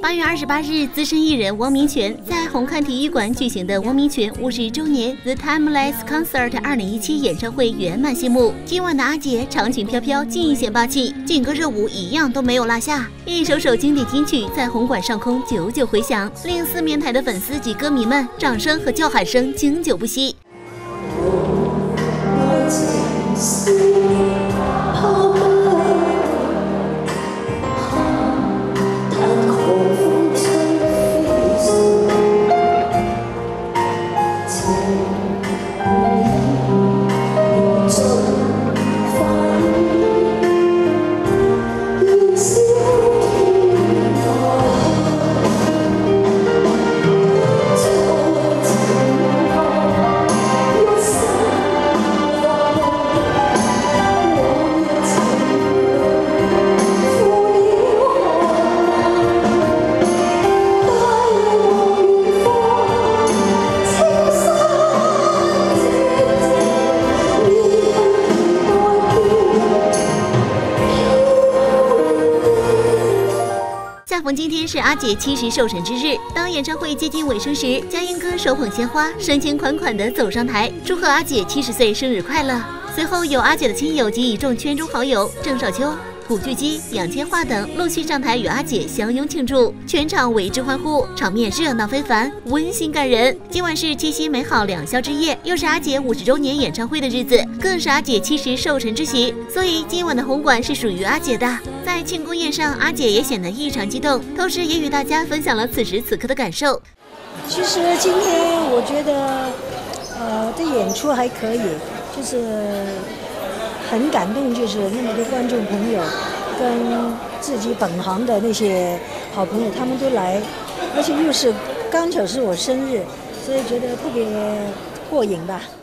8月28日，资深艺人汪明荃在红磡体育馆举行的汪明荃50周年 The Timeless Concert 2017演唱会圆满谢幕。今晚的阿姐长裙飘飘，尽显霸气，劲歌热舞一样都没有落下，一首首经典金曲在红馆上空久久回响，令四面台的粉丝及歌迷们掌声和叫喊声经久不息。恰逢今天是阿姐70寿辰之日，当演唱会接近尾声时，嘉英哥手捧鲜花，深情款款地走上台，祝贺阿姐70岁生日快乐。随后有阿姐的亲友及一众圈中好友，郑少秋、古巨基、杨千嬅等陆续上台与阿姐相拥庆祝，全场为之欢呼，场面热闹非凡，温馨感人。今晚是七夕美好两宵之夜，又是阿姐50周年演唱会的日子，更是阿姐70寿辰之喜，所以今晚的红馆是属于阿姐的。在庆功宴上，阿姐也显得异常激动，同时也与大家分享了此时此刻的感受。 其实今天我觉得，这演出还可以，就是很感动，就是那么多观众朋友跟自己本行的那些好朋友，他们都来，而且又是刚巧是我生日，所以觉得特别过瘾吧。